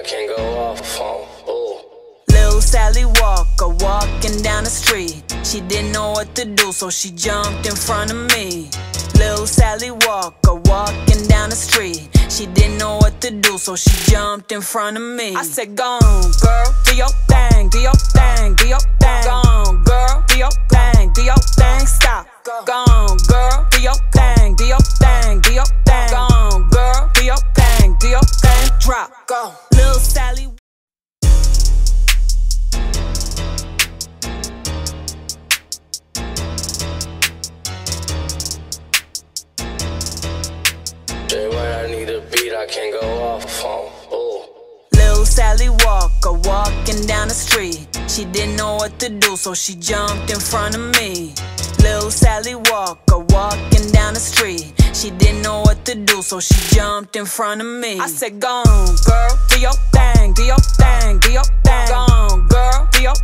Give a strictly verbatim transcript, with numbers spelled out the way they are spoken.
can't go off on. Ooh. Lil' Sally Walker walking down the street. She didn't know what to do, so she jumped in front of me. Lil' Sally Walker walking down the street. She didn't know what to do, so she jumped in front of me. I said, go on, girl, do your thing, do your thing, do your thing. Go on, girl, do your thing, do your thing. Stop. Go on, girl, do your thing, do your thing, do your thing. Go on, girl, do your thing, do your thing. Drop. Go. Lil' Sally. Jay White, I need a beat, I can't go off on. Ooh. Lil' Sally Walker walking down the street. She didn't know what to do, so she jumped in front of me. Lil' Sally Walker walking down the street. She didn't know what to do, so she jumped in front of me. I said, go on, girl, do your thing, do your thing, do your thing. Go on, girl, do your